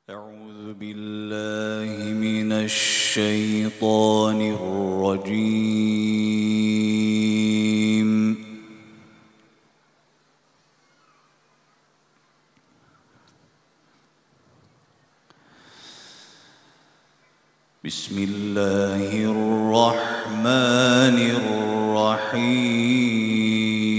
أعوذ بالله من الشيطان الرجيم. بسم الله الرحمن الرحيم.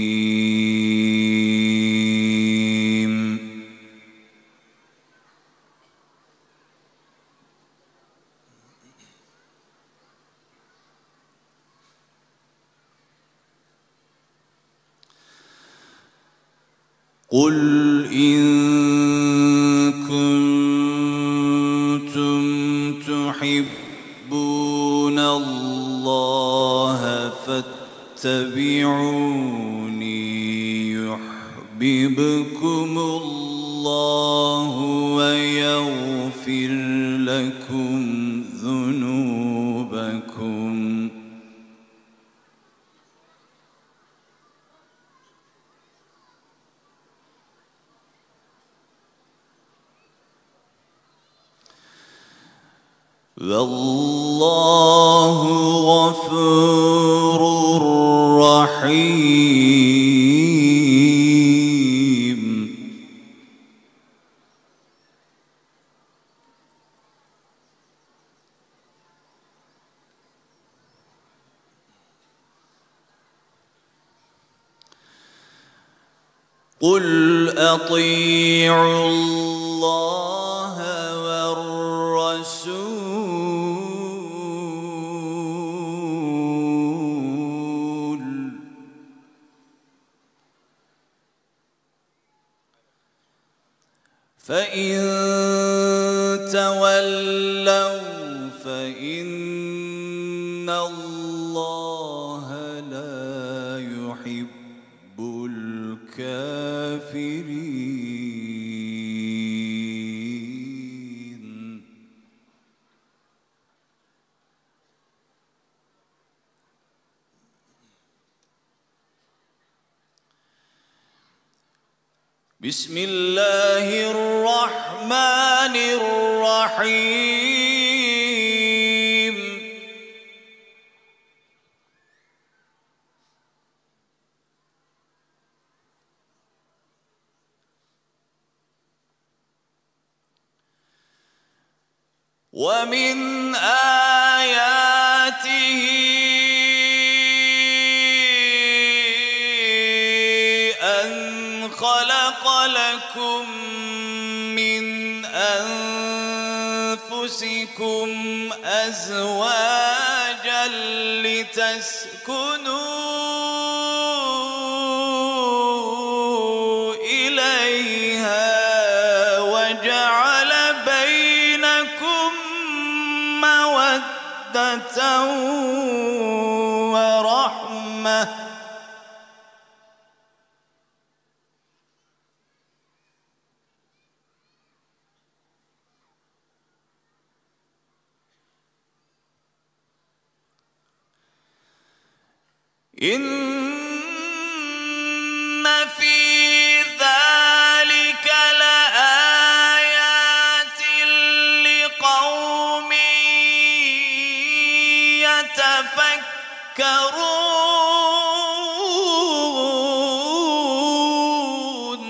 قل إن كنتم تحبون الله فاتبعوني يحببكم الله ويغفر لكم ذنوبكم. والله غفور رحيم. قل أطيعوا الله والرسول فإن تولوا فإن الله لا يحب الكافرين. بسم الله الرحمن الرحيم. ومن آياته أن خلق لكم من أنفسكم أزواجا لتسكنوا إليها وجعل بينكم مودة ورحمة. إن في ذلك لآيات لقوم يتفكرون.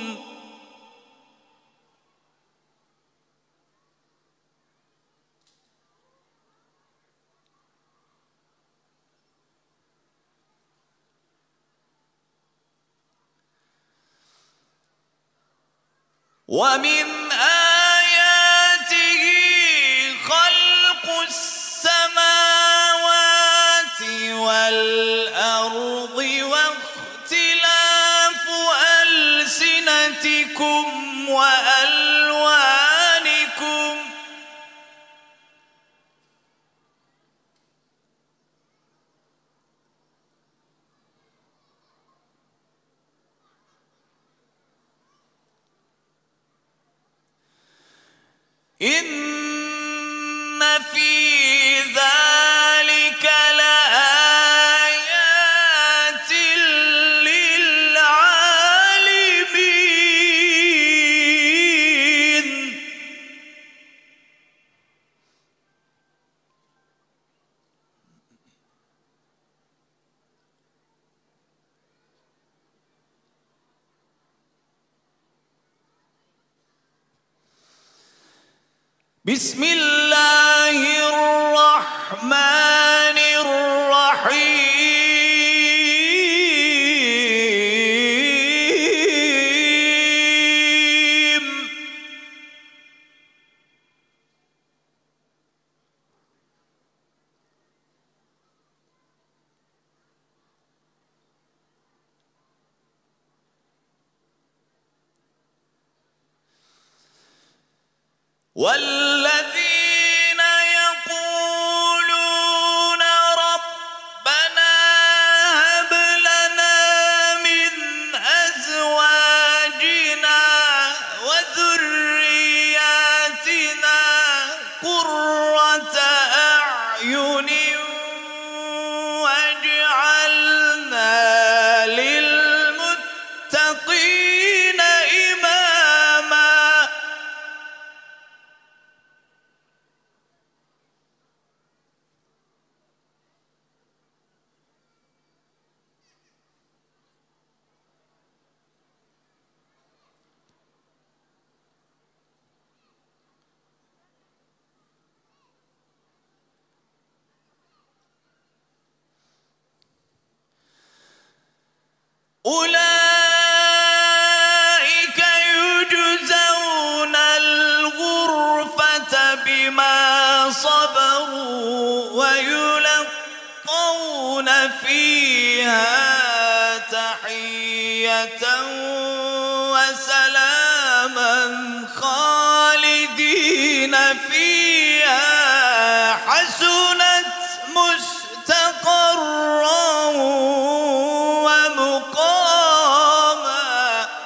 ومن آياته خلق السماوات والأرض واختلاف ألسنتكم وألوانكم. بسم الله الرحمن الرحيم والذين يقولون ربنا هب لنا من أزواجنا وذرياتنا قرة أعين واجعلنا للمتقين إماما أولئك يجزون الغرفة بما صبروا ويلقون فيها تحية وسلاما خالدين فيها حسنت مستقرا ومقاما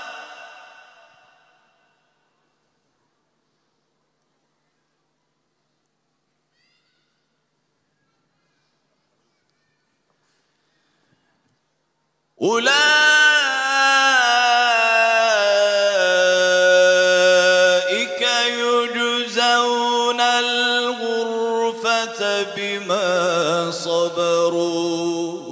أولئك يجزون الغرفة بما صبروا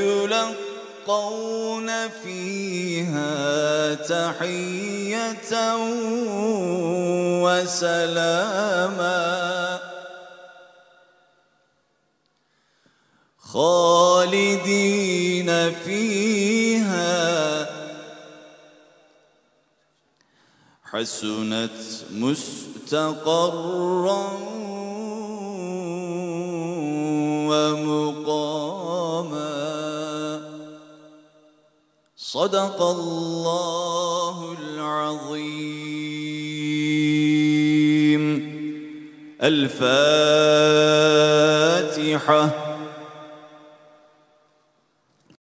ويلقون فيها تحية وسلاما خالدين فيها حسنت مستقرا ومقاما صدق الله العظيم. الفاتحة.